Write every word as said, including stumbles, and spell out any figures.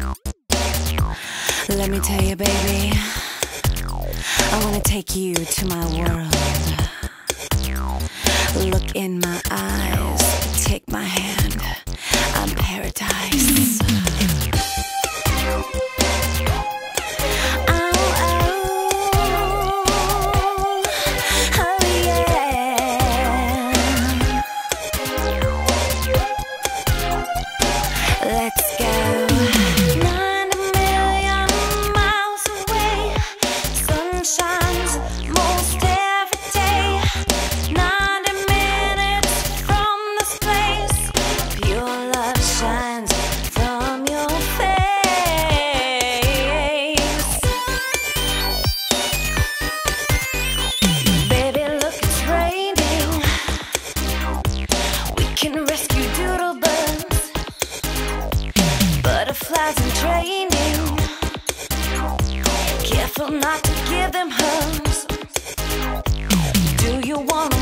Let me tell you, baby, I wanna take you to my world. Look in my eyes, take my hand, I'm paradise. Let's go. Nine million miles away, sun shines most every day. Ninety minutes from this place, pure love shines from your face. Baby, look, it's raining. We can rescue doodlebugs, butterflies in training. Careful not to give them hugs. Do you wanna